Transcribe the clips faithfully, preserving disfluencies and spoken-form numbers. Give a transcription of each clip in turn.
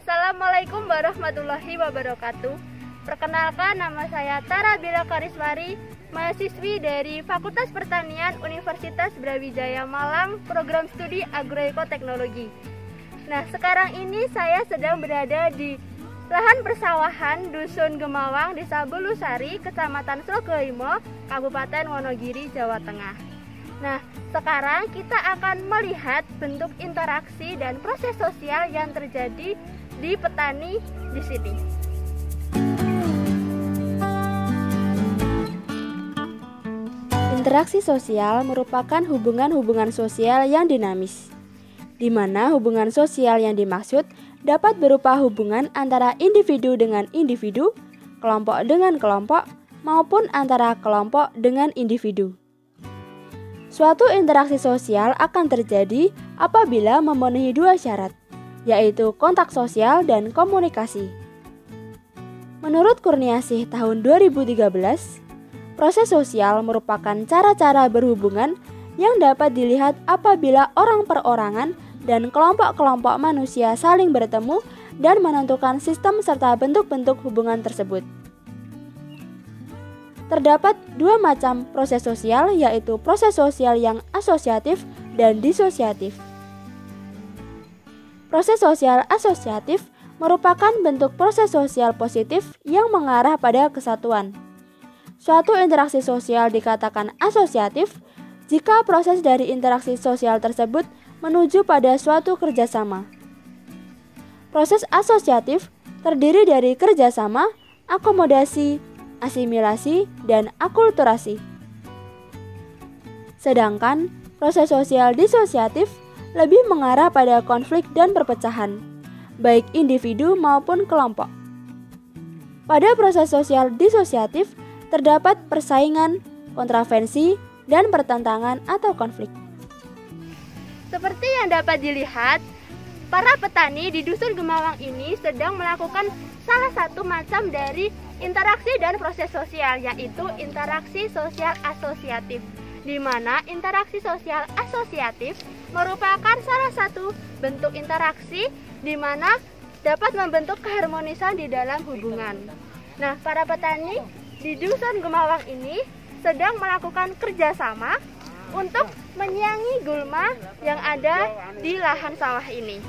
Assalamualaikum warahmatullahi wabarakatuh. Perkenalkan, nama saya Tara Bila Kariswari, mahasiswi dari Fakultas Pertanian Universitas Brawijaya Malang, program studi Agroekoteknologi. Nah, sekarang ini saya sedang berada di lahan persawahan Dusun Gemawang, Desa Bulusari, Kecamatan Slogoimo, Kabupaten Wonogiri, Jawa Tengah. Nah, sekarang kita akan melihat bentuk interaksi dan proses sosial yang terjadi di petani di sini. Interaksi sosial merupakan hubungan-hubungan sosial yang dinamis, di mana hubungan sosial yang dimaksud dapat berupa hubungan antara individu dengan individu, kelompok dengan kelompok, maupun antara kelompok dengan individu. Suatu interaksi sosial akan terjadi apabila memenuhi dua syarat, yaitu kontak sosial dan komunikasi. Menurut Kurniasih tahun dua ribu tiga belas, proses sosial merupakan cara-cara berhubungan yang dapat dilihat apabila orang perorangan dan kelompok-kelompok manusia saling bertemu dan menentukan sistem serta bentuk-bentuk hubungan tersebut. Terdapat dua macam proses sosial, yaitu proses sosial yang asosiatif dan disosiatif. Proses sosial asosiatif merupakan bentuk proses sosial positif yang mengarah pada kesatuan. Suatu interaksi sosial dikatakan asosiatif jika proses dari interaksi sosial tersebut menuju pada suatu kerjasama. Proses asosiatif terdiri dari kerjasama, akomodasi, asimilasi, dan akulturasi. Sedangkan proses sosial disosiatif lebih mengarah pada konflik dan perpecahan, baik individu maupun kelompok. Pada proses sosial disosiatif terdapat persaingan, kontravensi, dan pertentangan atau konflik. Seperti yang dapat dilihat, para petani di Dusun Gemawang ini sedang melakukan salah satu macam dari interaksi dan proses sosial, yaitu interaksi sosial asosiatif, di mana interaksi sosial asosiatif merupakan salah satu bentuk interaksi di mana dapat membentuk keharmonisan di dalam hubungan. Nah, para petani di Dusun Gemawang ini sedang melakukan kerjasama untuk menyiangi gulma yang ada di lahan sawah ini.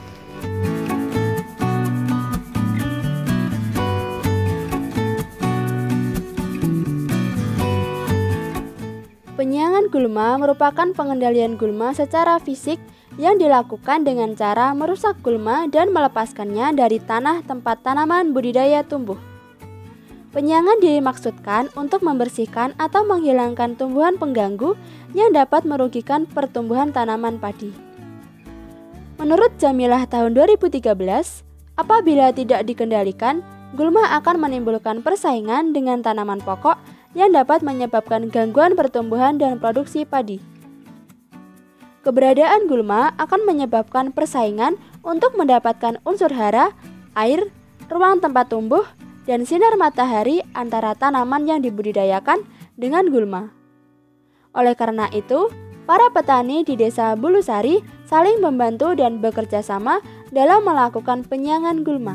Penyiangan gulma merupakan pengendalian gulma secara fisik yang dilakukan dengan cara merusak gulma dan melepaskannya dari tanah tempat tanaman budidaya tumbuh. Penyiangan dimaksudkan untuk membersihkan atau menghilangkan tumbuhan pengganggu yang dapat merugikan pertumbuhan tanaman padi. Menurut Jamilah tahun dua ribu tiga belas, apabila tidak dikendalikan, gulma akan menimbulkan persaingan dengan tanaman pokok yang dapat menyebabkan gangguan pertumbuhan dan produksi padi. Keberadaan gulma akan menyebabkan persaingan untuk mendapatkan unsur hara, air, ruang tempat tumbuh, dan sinar matahari antara tanaman yang dibudidayakan dengan gulma. Oleh karena itu, para petani di Desa Bulusari saling membantu dan bekerja sama dalam melakukan penyiangan gulma.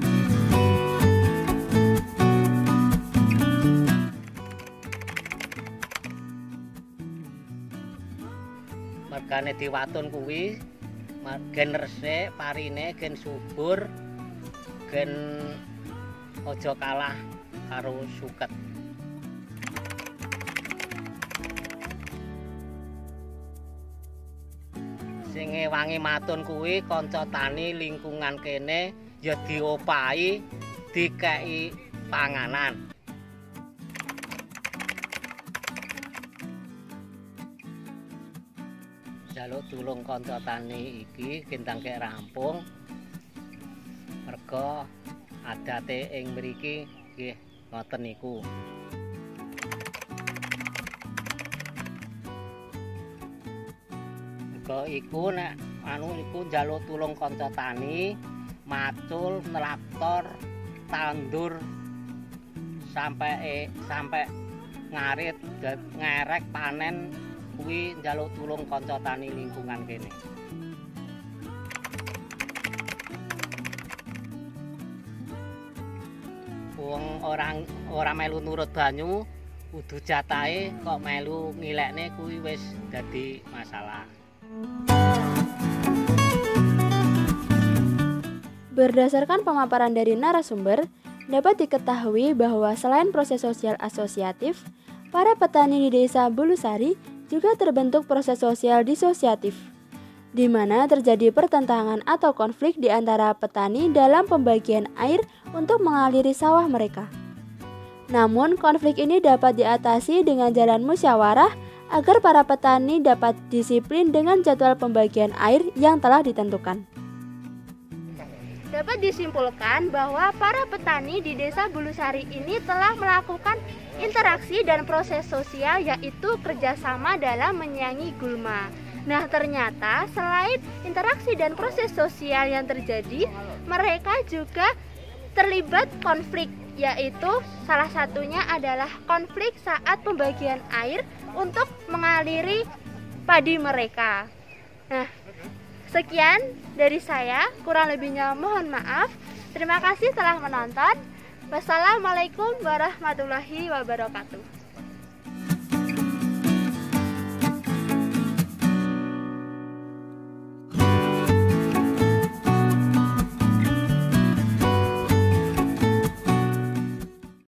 Mergane diwatun kuwi gen resik, parine gen subur, gen aja kalah karo suket. Sing ngewangi matun kuwi kanca tani lingkungan kene ya diopahi, dikeki panganan. Jaluk tulung kanca tani iki gentangke rampung. Merga adate ing mriki nggih ngoten niku. Merga iku nek anu niku njaluk tulung kanca tani, macul, nelaktor, tandur sampai sampai ngarit ngerek panen kuwi njaluk tulung kanca tani lingkungan kene. Wong orang ora melu nurut banyu, kudu jatahe kok melu ngilekne kuwi wis dadi masalah. Berdasarkan pemaparan dari narasumber, dapat diketahui bahwa selain proses sosial asosiatif, para petani di Desa Bulusari juga terbentuk proses sosial disosiatif, di mana terjadi pertentangan atau konflik di antara petani dalam pembagian air untuk mengaliri sawah mereka. Namun, konflik ini dapat diatasi dengan jalan musyawarah agar para petani dapat disiplin dengan jadwal pembagian air yang telah ditentukan. Dapat disimpulkan bahwa para petani di Desa Bulusari ini telah melakukan interaksi dan proses sosial, yaitu kerjasama dalam menyaingi gulma. Nah, ternyata selain interaksi dan proses sosial yang terjadi, mereka juga terlibat konflik, yaitu salah satunya adalah konflik saat pembagian air untuk mengaliri padi mereka. Nah, sekian dari saya, kurang lebihnya mohon maaf. Terima kasih telah menonton. Wassalamualaikum warahmatullahi wabarakatuh.